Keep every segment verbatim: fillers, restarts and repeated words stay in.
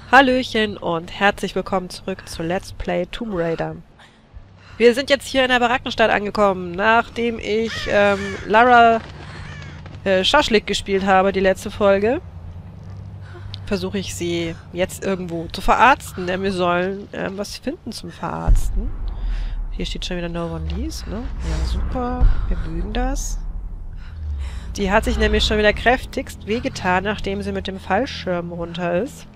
Hallöchen und herzlich willkommen zurück zu Let's Play Tomb Raider. Wir sind jetzt hier in der Barackenstadt angekommen, nachdem ich ähm, Lara äh, Schaschlik gespielt habe, die letzte Folge. Versuche ich sie jetzt irgendwo zu verarzten, denn wir sollen ähm, was finden zum Verarzten. Hier steht schon wieder No One Leaves, ne? Ja, super. Wir mögen das. Die hat sich nämlich schon wieder kräftigst wehgetan, nachdem sie mit dem Fallschirm runter ist.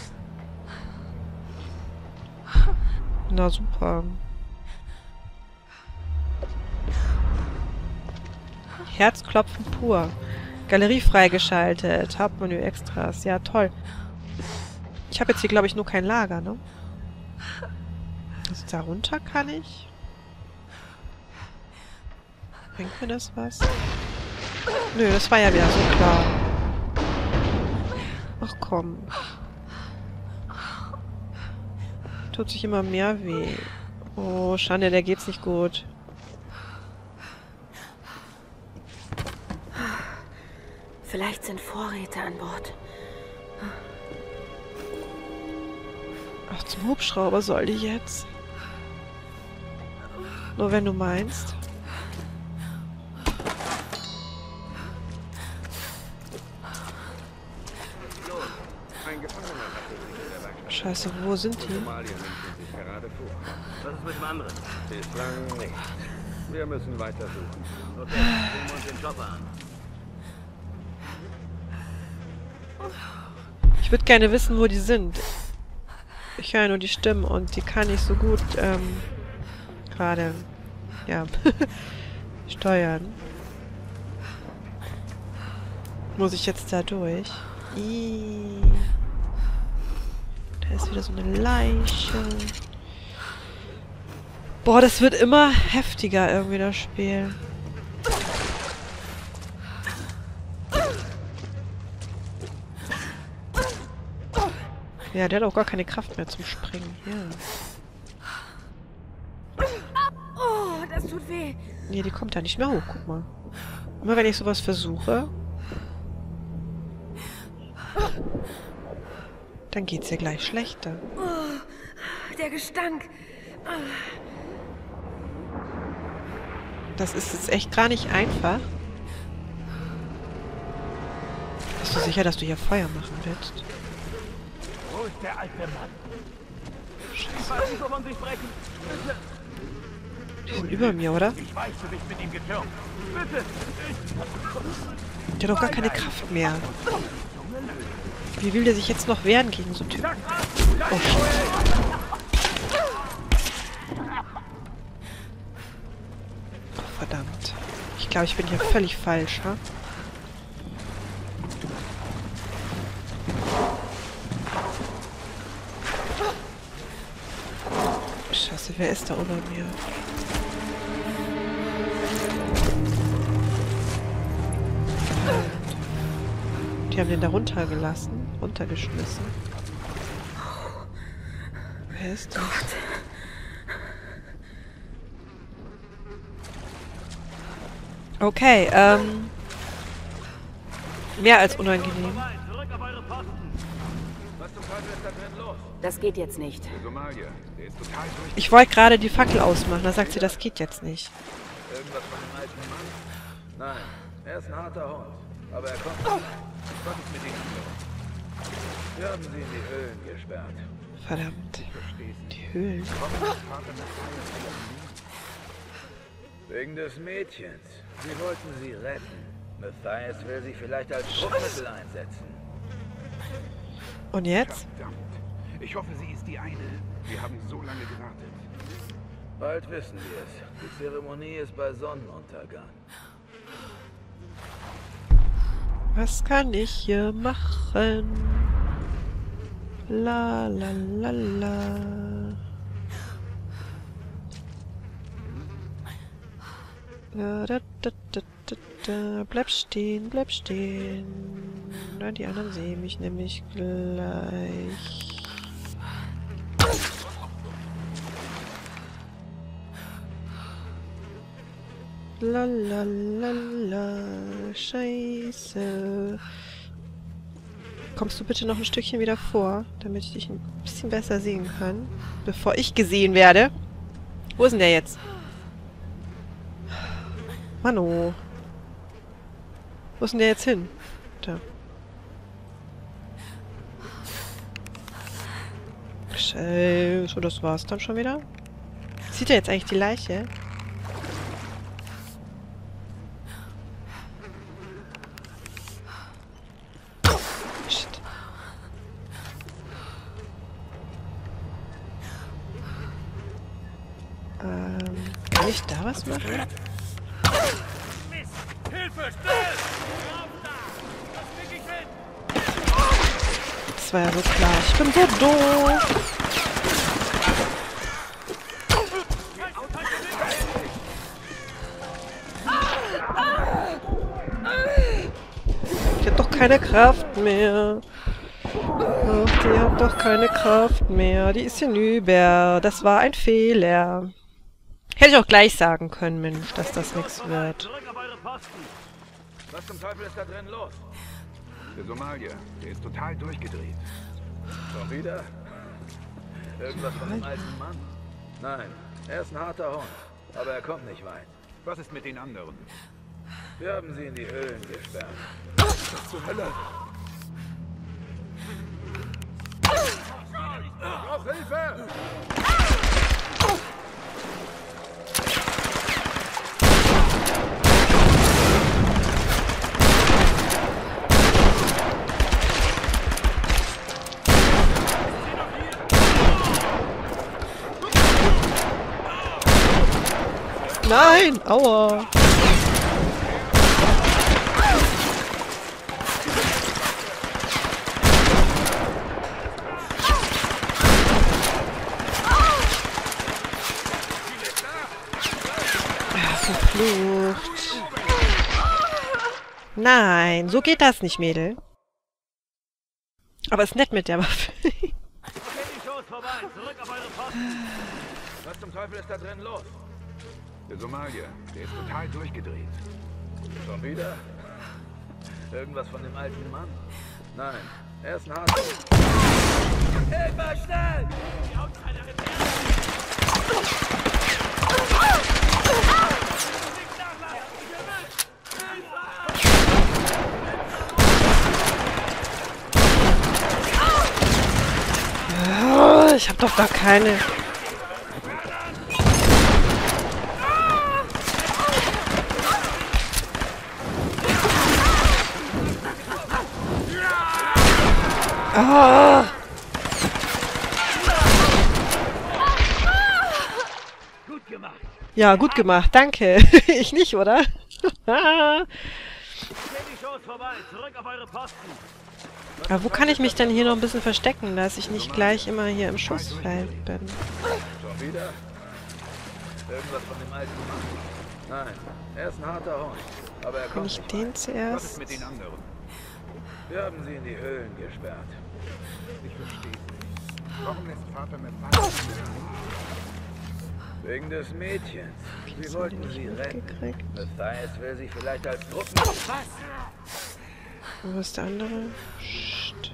Na super. Herzklopfen pur. Galerie freigeschaltet. Hauptmenü Extras. Ja, toll. Ich habe jetzt hier, glaube ich, nur kein Lager, ne? Also da runter kann ich. Bringt mir das was? Nö, das war ja wieder so klar. Ach komm. Tut sich immer mehr weh. Oh, Schande, der geht's nicht gut. Vielleicht sind Vorräte an Bord. Ach, zum Hubschrauber soll die jetzt. Nur wenn du meinst. Scheiße, wo sind die? Was ist mit dem anderen? Bislang nicht. Wir müssen weiter suchen. Okay, sehen wir uns den Chopper an. Ich würde gerne wissen, wo die sind. Ich höre nur die Stimmen und die kann ich so gut ähm, gerade ja steuern. Muss ich jetzt da durch? Ihhh. Da ist wieder so eine Leiche. Boah, das wird immer heftiger irgendwie, das Spiel. Ja, der hat auch gar keine Kraft mehr zum Springen. Ja. Oh, das tut weh. Nee, die kommt da nicht mehr hoch. Guck mal. Immer wenn ich sowas versuche, dann geht's ihr gleich schlechter. Oh, der Gestank. Das ist jetzt echt gar nicht einfach. Bist du sicher, dass du hier Feuer machen willst? Wo ist der alte Mann? Scheiße. Ich weiß nicht, ob man sich brechen. Bitte. Die sind über mir, oder? Ich weiß, du bist mit ihm getürmt. Bitte. Der hat doch gar keine Kraft mehr. Wie will der sich jetzt noch wehren gegen so Typen? Oh, shit. Oh, verdammt. Ich glaube, ich bin hier völlig falsch, ha? Scheiße, wer ist da unter mir? Die haben den da runtergelassen, runtergeschmissen. Wer ist das? Okay, ähm... mehr als unangenehm. Zurück auf eure Posten. Was zum Teufel ist da drin los? Das geht jetzt nicht. Der Somalier, der ist total durch. Ich wollte gerade die Fackel ausmachen, da sagt sie, das geht jetzt nicht. Irgendwas von dem alten Mann? Nein, er ist ein harter Hund. Aber er kommt. Was ist mit ihm los? Wir haben sie in die Höhlen gesperrt. Verdammt. Die Höhlen. Wegen des Mädchens. Sie wollten sie retten. Matthias will sie vielleicht als Druckmittel einsetzen. Und jetzt? Verdammt. Ich hoffe, sie ist die eine. Wir haben so lange gewartet. Bald wissen wir es. Die Zeremonie ist bei Sonnenuntergang. Was kann ich hier machen? La la la la. Da, da, da, da, da, da. Bleib stehen, bleib stehen. Na, die anderen sehen mich nämlich gleich. La la la la. Scheiße. Kommst du bitte noch ein Stückchen wieder vor, damit ich dich ein bisschen besser sehen kann, bevor ich gesehen werde? Wo ist denn der jetzt? Mano. Wo ist denn der jetzt hin? Da. So, das war's dann schon wieder. Sieht er jetzt eigentlich die Leiche? Shit. Ähm, kann ich da was machen? Hilfe, schnell! Das war ja so klar. Ich bin so doof. Die hat doch keine Kraft mehr. Ach, die hat doch keine Kraft mehr. Die ist hinüber. Das war ein Fehler. Hätte ich auch gleich sagen können, Mensch, dass das nichts wird. Was zum Teufel ist da drin los? Der Somalier, der ist total durchgedreht. Schon wieder? Irgendwas von dem alten Mann? Nein, er ist ein harter Hund, aber er kommt nicht weit. Was ist mit den anderen? Wir haben sie in die Höhlen gesperrt. Was zur Hölle? Ich brauche Hilfe! Nein! Aua! Ja, verflucht. Nein, so geht das nicht, Mädel. Aber ist nett mit der Waffe. Was zum Teufel ist da drin los? Der Somalier, der ist total durchgedreht. Schon wieder? Irgendwas von dem alten Mann? Nein, er ist ein harter. Hilfe, schnell! Oh, ich hab doch da keine... Ah. Gut gemacht. Ja, gut gemacht, danke. Ich nicht, oder? Aber wo kann ich mich denn hier noch ein bisschen verstecken, dass ich nicht gleich immer hier im Schussfeld bin? Schon wieder? Irgendwas von dem alten Mann? Nein, er ist ein harter Hund, aber er Kann kommt ich nicht den weit. Was zuerst? ist mit den anderen? Wir haben sie in die Höhlen gesperrt. Ich verstehe nicht. Warum lässt Vater mit Vater? Wegen des Mädchens. Sie haben wollten die sie nicht retten. mitgekriegt. Matthias will sie vielleicht als Gruppen... Was? Wo ist der andere? Psst.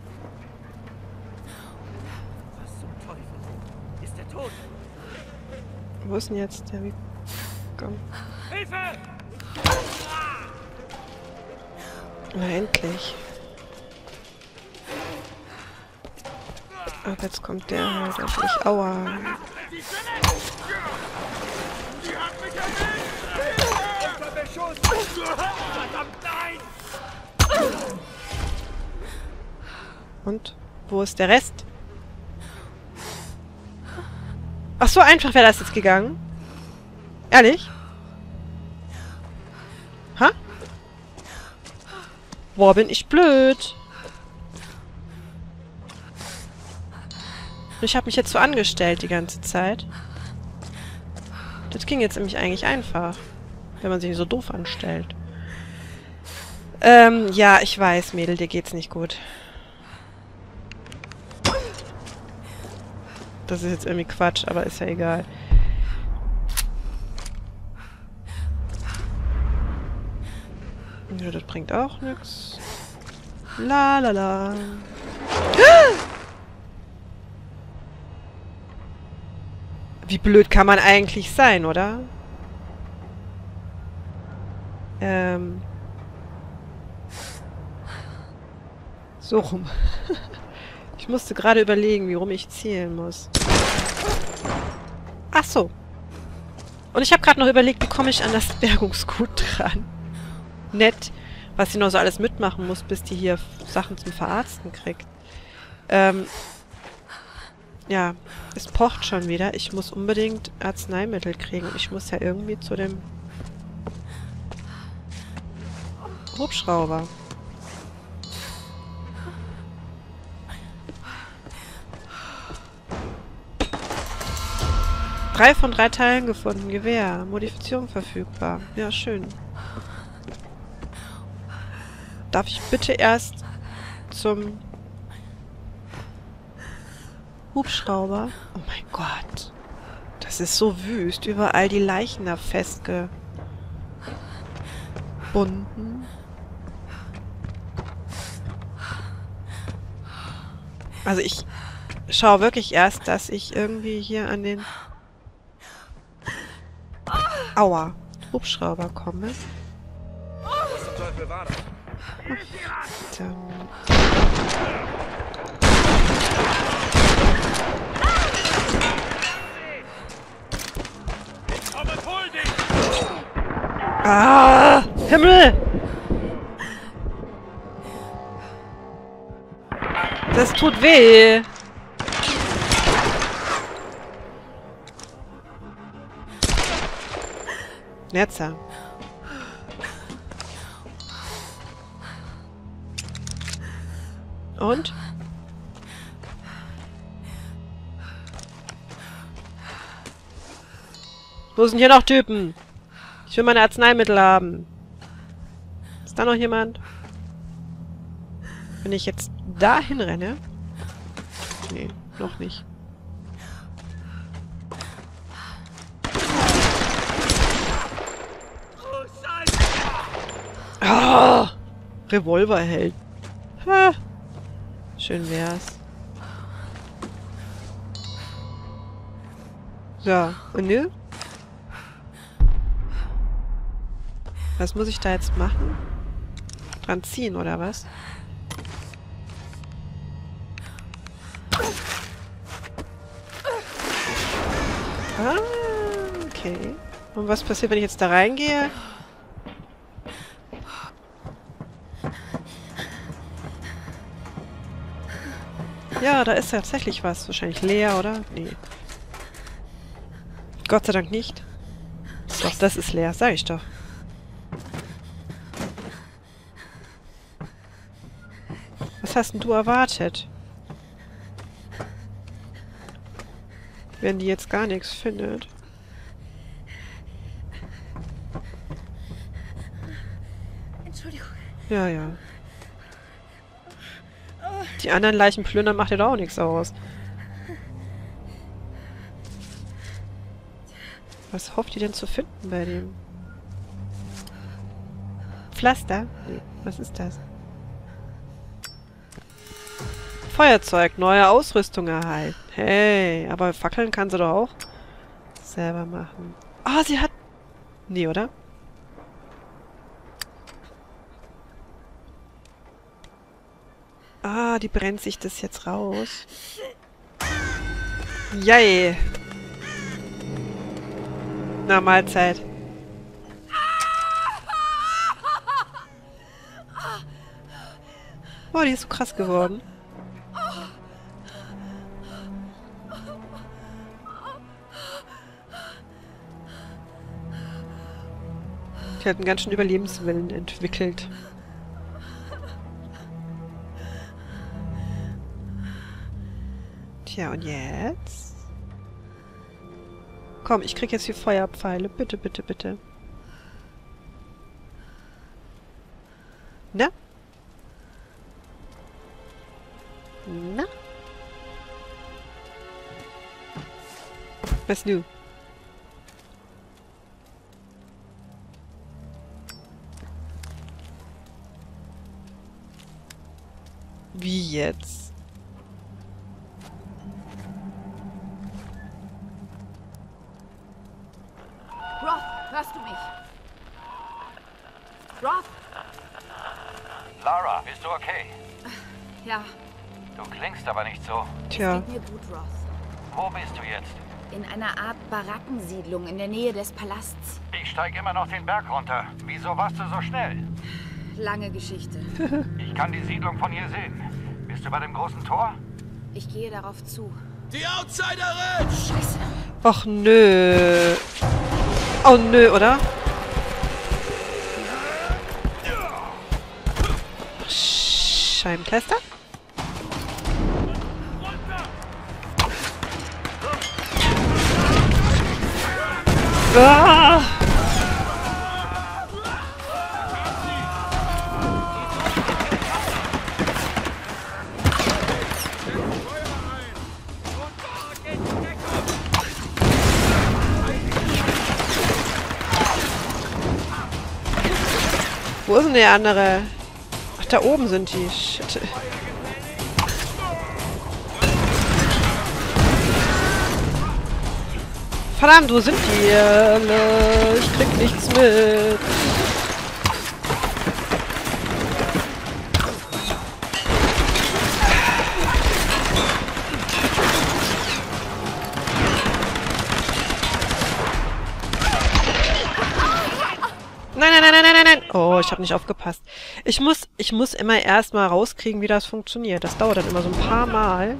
Was zum Teufel? Ist er tot? Wo ist denn jetzt der? Wie... Komm. Hilfe! Na, endlich. Ach, jetzt kommt der halt auf mich. Aua. Sie hat mich erwischt! Unter Beschuss! Verdammt, nein! Und? Wo ist der Rest? Ach, so einfach wäre das jetzt gegangen. Ehrlich? Ha? Boah, bin ich blöd. Ich habe mich jetzt so angestellt die ganze Zeit. Das ging jetzt nämlich eigentlich einfach. Wenn man sich so doof anstellt. Ähm, ja, ich weiß, Mädel, dir geht's nicht gut. Das ist jetzt irgendwie Quatsch, aber ist ja egal. Ja, das bringt auch nichts. La la la. Wie blöd kann man eigentlich sein, oder? Ähm. So rum. Ich musste gerade überlegen, wie rum ich zielen muss. Ach so. Und ich habe gerade noch überlegt, wie komme ich an das Bergungsgut dran. Nett, was sie noch so alles mitmachen muss, bis die hier Sachen zum Verarzten kriegt. Ähm. Ja, es pocht schon wieder. Ich muss unbedingt Arzneimittel kriegen. Ich muss ja irgendwie zu dem Hubschrauber. Drei von drei Teilen gefunden. Gewehr. Modifizierung verfügbar. Ja, schön. Darf ich bitte erst zum Hubschrauber? Oh mein Gott. Das ist so wüst. Überall die Leichen da festgebunden. Also ich schaue wirklich erst, dass ich irgendwie hier an den Aua. Hubschrauber komme. Was zum Teufel war das? Dann Ah! Himmel! Das tut weh! Netzer. Und? Wo sind hier noch Typen? Ich will meine Arzneimittel haben. Ist da noch jemand? Wenn ich jetzt dahin renne? Nee, noch nicht. Oh, Revolverheld. Ha. Schön wär's. So, und nö? Was muss ich da jetzt machen? Dran ziehen, oder was? Ah, okay. Und was passiert, wenn ich jetzt da reingehe? Ja, da ist tatsächlich was. Wahrscheinlich leer, oder? Nee. Gott sei Dank nicht. Doch, das ist leer. Sag ich doch. Was hast denn du erwartet? Wenn die jetzt gar nichts findet. Entschuldigung. Ja, ja. Die anderen Leichen plündern macht ja doch auch nichts aus. Was hofft ihr denn zu finden bei dem? Pflaster? Nee, was ist das? Feuerzeug, neue Ausrüstung erhalten. Hey, aber Fackeln kann sie doch auch selber machen. Ah, sie hat... Nee, oder? Ah, die brennt sich das jetzt raus. Jei. Na, Mahlzeit. Boah, die ist so krass geworden. Die hat einen ganz schön Überlebenswillen entwickelt. Tja, und jetzt? Komm, ich krieg jetzt die Feuerpfeile. Bitte, bitte, bitte. Na? Na? Was nu? Hörst du mich? Roth? Lara, bist du okay? Ja, Du klingst aber nicht so. Tja. geht mir gut, Roth. Wo bist du jetzt? In einer Art Barackensiedlung in der Nähe des Palasts. Ich steige immer noch den Berg runter. Wieso warst du so schnell? Lange Geschichte. Ich kann die Siedlung von hier sehen. Bist du bei dem großen Tor? Ich gehe darauf zu. Die Outsiderin! Scheiße. Och, nö. Oh, nö, oder? Scheibentester? Ah! Wo ist denn der andere? Ach, da oben sind die. Shit. Verdammt, wo sind die alle? Ich krieg nichts mit. Nein, nein, nein, nein, nein, nein. Oh, ich habe nicht aufgepasst. Ich muss, ich muss immer erstmal rauskriegen, wie das funktioniert. Das dauert dann immer so ein paar Mal.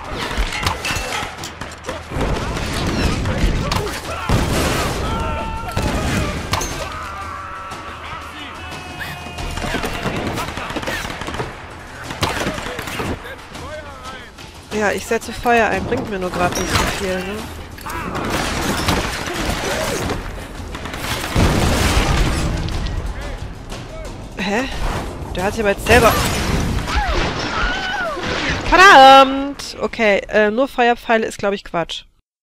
Ja, ich setze Feuer ein. Bringt mir nur gerade nicht so viel, ne? Hä? Der hat sich aber jetzt selber... Verdammt! Okay, äh, nur Feuerpfeile ist, glaube ich, Quatsch.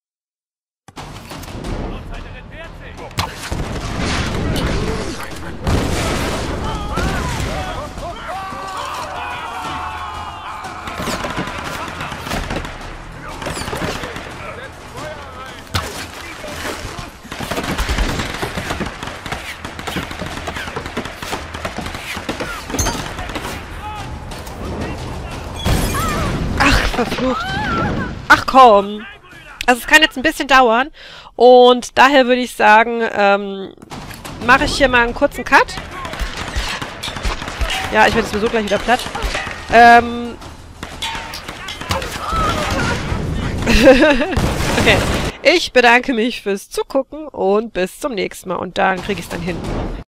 Verflucht. Ach komm. Also es kann jetzt ein bisschen dauern. Und daher würde ich sagen, ähm, mache ich hier mal einen kurzen Cut. Ja, ich werde sowieso gleich wieder platt. Ähm. Okay. Ich bedanke mich fürs Zugucken und bis zum nächsten Mal. Und dann kriege ich es dann hin.